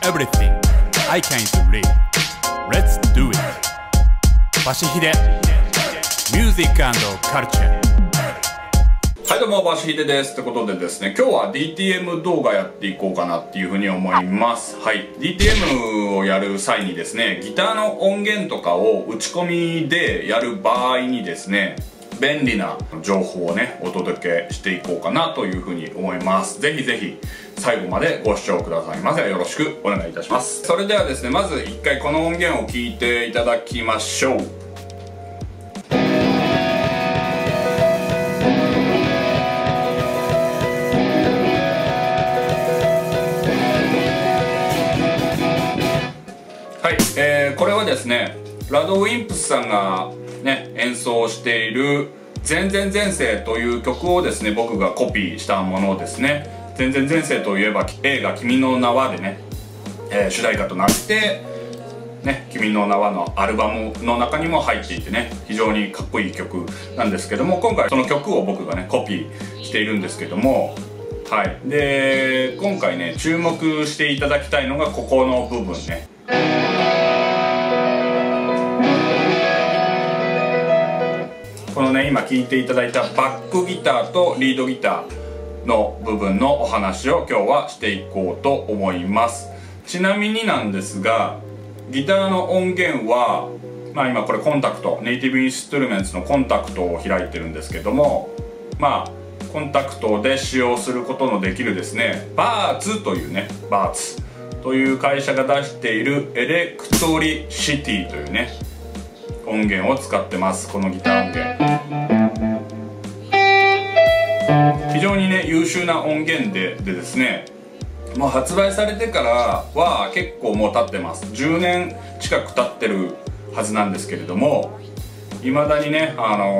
everything I can to read. Let's do it. バシヒデ Music and Culture。 はいどうも、バシヒデです。ってことでですね、今日は DTM 動画やっていこうかなっていうふうに思います。はい。DTM をやる際にですね、ギターの音源とかを打ち込みでやる場合にですね、便利な情報をね、お届けしていこうかなというふうに思います。ぜひぜひ最後までご視聴くださいませ。よろしくお願いいたします。それではですね、まず一回この音源を聞いていただきましょう。はい、これはですね、ラドウィンプスさんがね、演奏している「前前前世」という曲をですね、僕がコピーしたものですね。前前前世といえば映画「君の名は」でね、主題歌となってね、君の名はのアルバムの中にも入っていてね、非常にかっこいい曲なんですけども、今回その曲を僕がねコピーしているんですけども、はい。で、今回ね注目していただきたいのがここの部分ね。このね、今聴いていただいたバックギターとリードギターの部分のお話を今日はしていこうと思います。ちなみになんですが、ギターの音源は、まあ今これコンタクト、ネイティブインストゥルメンツのコンタクトを開いてるんですけども、まあコンタクトで使用することのできるですね、バーツというね、バーツという会社が出しているエレクトリシティというね音源を使ってます。このギター音源非常にね優秀な音源でですね、もう発売されてからは結構もう経ってます。10年近く経ってるはずなんですけれども、いまだにね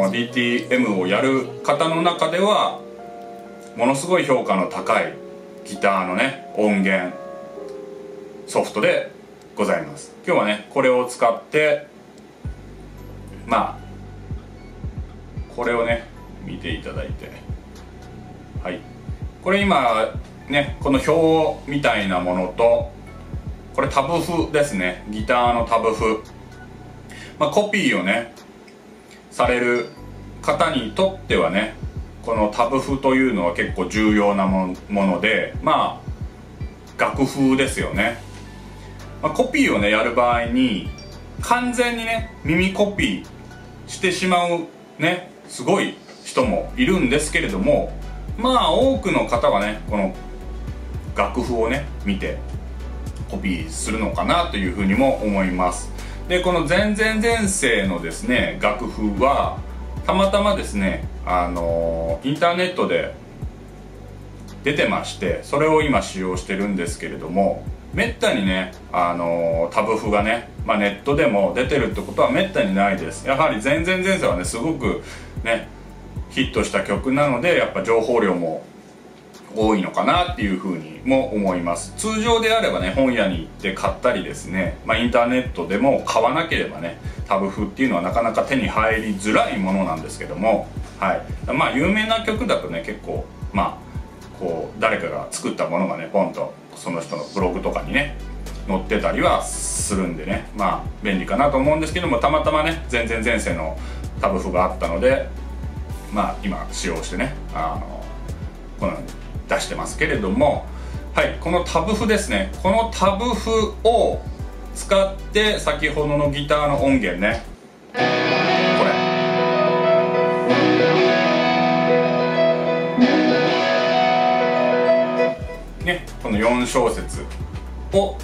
DTM をやる方の中ではものすごい評価の高いギターのね音源ソフトでございます。今日はねこれを使ってまあこれをね見ていただいて、はい、これ今ねこの表みたいなものと、これタブ譜ですね、ギターのタブ譜、まあ、コピーをねされる方にとってはね、このタブ譜というのは結構重要なもので、まあ楽譜ですよね。まあ、コピーをねやる場合に完全にね耳コピーしてしまうねすごい人もいるんですけれども、まあ多くの方はねこの楽譜をね見てコピーするのかなというふうにも思います。で、この前前前世のですね楽譜はたまたまですねインターネットで出てまして、それを今使用してるんですけれども、めったにねタブ譜がね、まあ、ネットでも出てるってことはめったにないです。やはり前前前世はねすごくねヒットした曲なので、やっぱ情報量も多いのかなっていうふうにも思います。通常であればね本屋に行って買ったりですね、まあ、インターネットでも買わなければねタブ譜っていうのはなかなか手に入りづらいものなんですけども、はい、まあ有名な曲だとね結構まあこう誰かが作ったものがねポンとその人のブログとかにね載ってたりはするんでね、まあ便利かなと思うんですけども、たまたまね前前前世のタブ譜があったので、まあ今使用してねこのように出してますけれども、はい、このタブ譜ですね、このタブ譜を使って先ほどのギターの音源ね、これね、この4小節を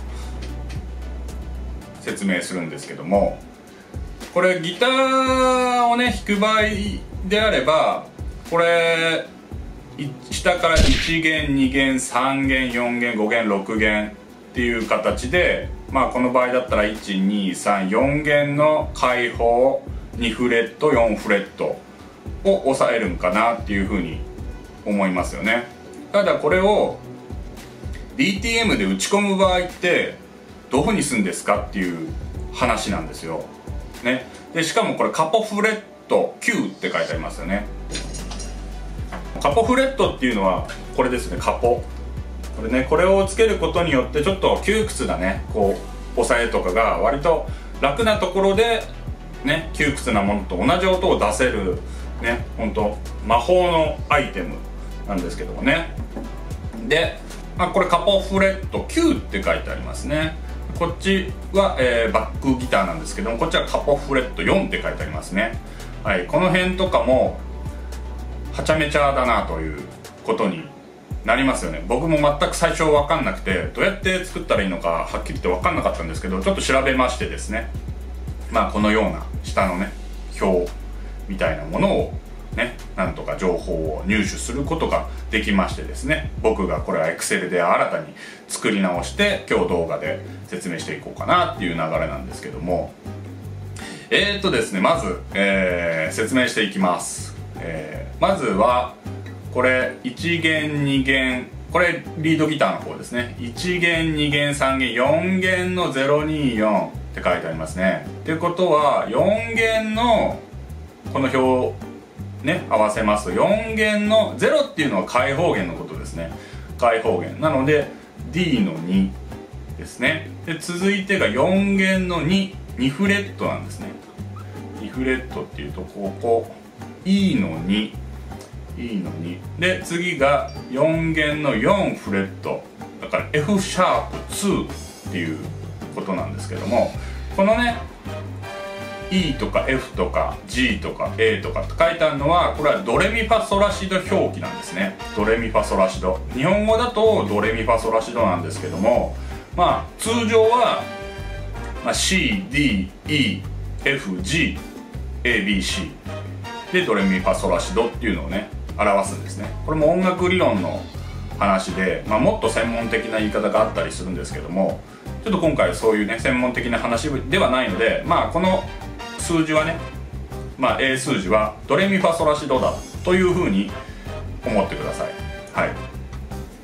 説明するんですけども、これギターをね弾く場合であれば、これ下から1弦2弦3弦4弦5弦6弦っていう形で、まあこの場合だったら1234弦の開放2フレット4フレットを押さえるんかなっていうふうに思いますよね。ただこれを DTM で打ち込む場合ってどういうふうにするんですかっていう話なんですよ、ね、でしかもこれカポフレット9って書いてありますよね。カポフレットっていうのはこれですね、カポこれね、これをつけることによってちょっと窮屈なねこう押さえとかが割と楽なところでね、窮屈なものと同じ音を出せるね、ほんと魔法のアイテムなんですけどもね。で、これカポフレット9って書いてありますね。こっちは、バックギターなんですけども、こっちはカポフレット4って書いてありますね。はい、この辺とかもはちゃめちゃだなということになりますよね。僕も全く最初分かんなくて、どうやって作ったらいいのかはっきり言って分かんなかったんですけど、ちょっと調べましてですね、このような下のね表みたいなものをね、なんとか情報を入手することができましてですね、僕がこれは Excel で新たに作り直して今日動画で説明していこうかなっていう流れなんですけども、ですね、まず、説明していきます。まずはこれ1弦2弦、これリードギターの方ですね。1弦2弦3弦4弦の024って書いてありますね。っていうことは4弦のこの表ね合わせますと、4弦の0っていうのは開放弦のことですね。開放弦なので D の2ですね。で続いてが4弦の2フレットなんですね。2フレットっていうとここ E の2で、次が4弦の4フレットだから F シャープ2っていうことなんですけども、このね E とか F とか G とか A とかって書いてあるのは、これはドレミファソラシド表記なんですね。ドレミファソラシド、日本語だとドレミファソラシドなんですけども、通常は、C、D、E、F、G、A、B、C でドレミファソラシドっていうのをね表すんですね。これも音楽理論の話で、もっと専門的な言い方があったりするんですけども、ちょっと今回そういうね専門的な話ではないので、この数字はね、A 数字はドレミファソラシドだというふうに思ってください。はい。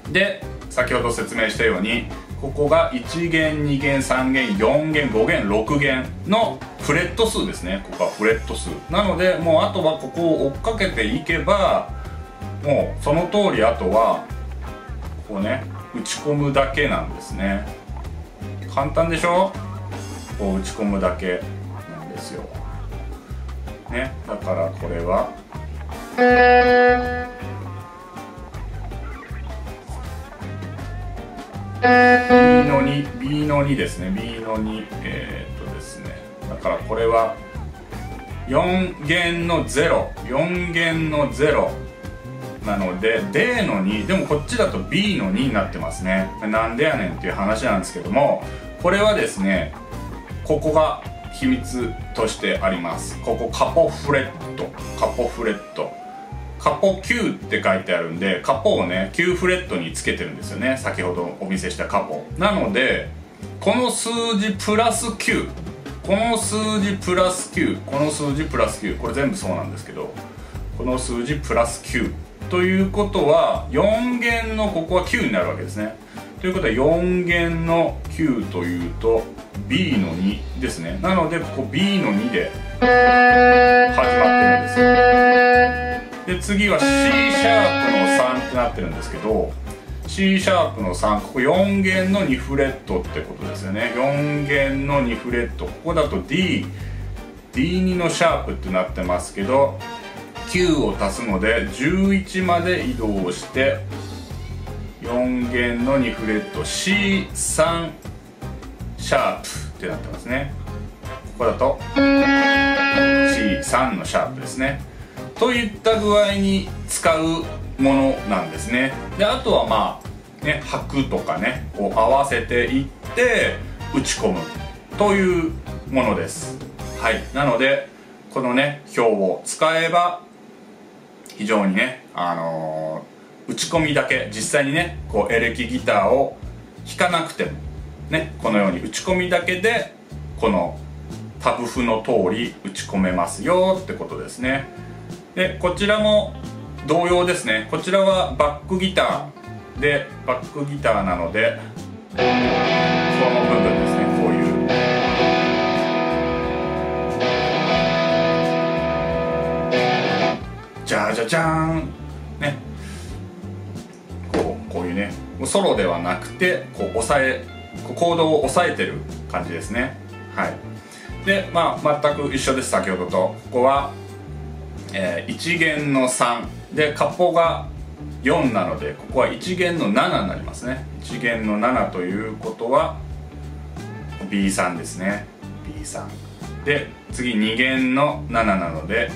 で先ほど説明したように、ここが1弦2弦3弦4弦5弦6弦のフレット数ですね。ここはフレット数なので、もうあとはここを追っかけていけば、もうその通りあとはこうね打ち込むだけなんですね。簡単でしょ。こう打ち込むだけなんですよね。だからこれはB の2ですね。B の2ですね。だからこれは4弦の04弦の0なので D の2、でもこっちだと B の2になってますね。なんでやねんっていう話なんですけども、これはですね、ここが秘密としてあります。ここカポフレット、カポフレット、カポ9って書いてあるんで、カポをね9フレットにつけてるんですよね。先ほどお見せしたカポなので、この数字プラス9、この数字プラス9、この数字プラス9、これ全部そうなんですけど、この数字プラス9ということは4弦のここは9になるわけですね。ということは4弦の9というと B の2ですね。なのでここ B の2で始まってるんですよ。で次は C シャープの3ってなってるんですけど、 C シャープの3、ここ4弦の2フレットってことですよね。4弦の2フレット、ここだと D2 のシャープってなってますけど、9を足すので11まで移動して4弦の2フレット C3 シャープってなってますね。ここだと C3 のシャープですね。といった具合に使うものなんですね。であとは拍とかねこう合わせていって打ち込むというものです。はい。なのでこのね表を使えば非常にね打ち込みだけ、実際にねこうエレキギターを弾かなくてもね、このように打ち込みだけでこのタブ譜の通り打ち込めますよってことですね。でこちらも同様ですね。こちらはバックギターで、バックギターなのでこの部分ですね、こういうジャージャジャーンね、こういうねソロではなくてコードを押さえてる感じですね。はい。で全く一緒です。先ほどとここは、1弦の3でカポが4なので、ここは1弦の7になりますね。1弦の7ということは B3 ですね。 B3 で次2弦の7なので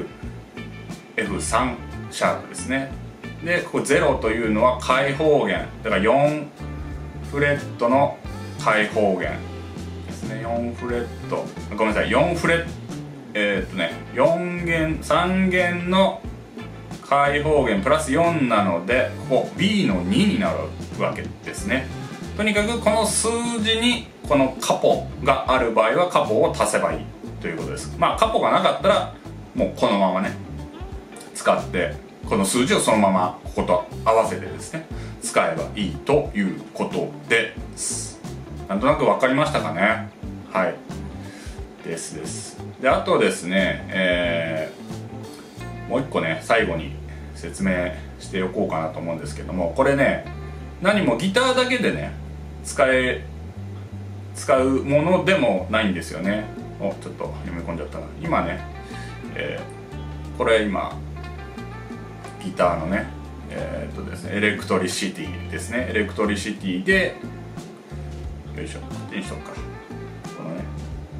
F3 シャープですね。でここ0というのは開放弦だから4フレットの開放弦ですね。4フレット、ごめんなさい、4フレット4弦3弦の開放弦プラス4なので、ここ B の2になるわけですね。とにかくこの数字にこのカポがある場合はカポを足せばいいということです。カポがなかったらもうこのままね使ってこの数字をそのままここと合わせてですね使えばいいということです。なんとなく分かりましたかね。はい、です。であとですね、もう一個ね最後に説明しておこうかなと思うんですけども、これね何もギターだけでね使うものでもないんですよね。ちょっと読み込んじゃったな今ね。これ今ギターのねですねエレクトリシティですね。エレクトリシティでよいしょ、こっちにしようか。このね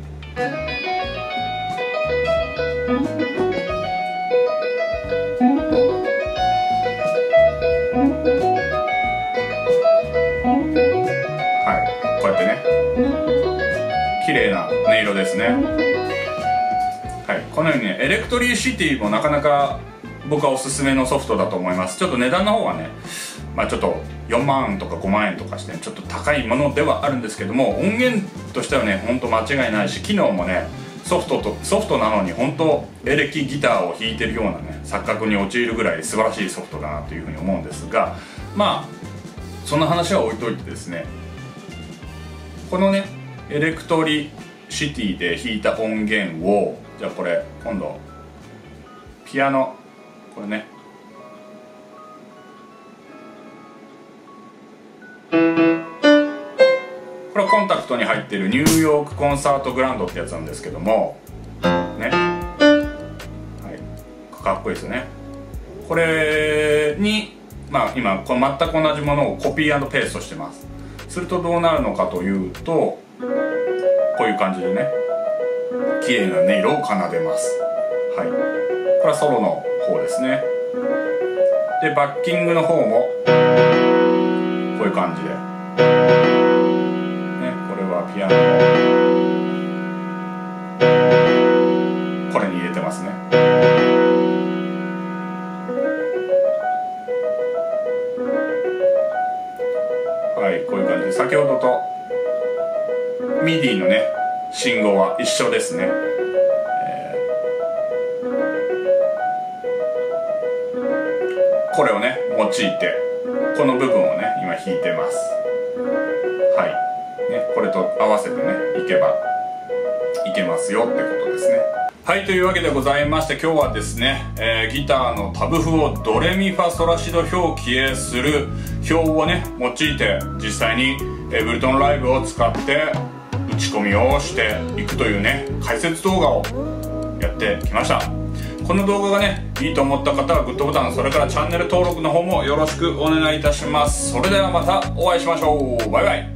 こうやってね綺麗な音色ですね。はい、このようにねエレクトリシティもなかなか僕はおすすめのソフトだと思います。ちょっと値段の方はねちょっと4万とか5万円とかして、ちょっと高いものではあるんですけども、音源としてはねほんと間違いないし、機能もねソフトなのに本当エレキギターを弾いてるようなね錯覚に陥るぐらい素晴らしいソフトだなというふうに思うんですが、その話は置いといてですね、このねエレクトリシティで弾いた音源をじゃあこれ今度ピアノこれねこれはコンタクトに入っているニューヨークコンサートグランドってやつなんですけどもね、はい、かっこいいですよね。これに今この全く同じものをコピー&ペーストしてます。するとどうなるのかというとこういう感じでね綺麗な音色を奏でます。はい、これはソロの方ですね。でバッキングの方もこういう感じで、ね、これはピアノをこれに入れてますね。はい、こういう感じで先ほどとミディのね信号は一緒ですね。これをね用いてこの部分をね今弾いてます。はい、ね、これと合わせてねいけばいけますよってことですね。はい、というわけでございまして今日はですね、ギターのタブ譜をドレミファソラシド表記へする表をね用いて実際にブルトンライブを使って打ち込みをしていくというね解説動画をやってきました。この動画がねいいと思った方はグッドボタン、それからチャンネル登録の方もよろしくお願いいたします。それではまたお会いしましょう。バイバイ。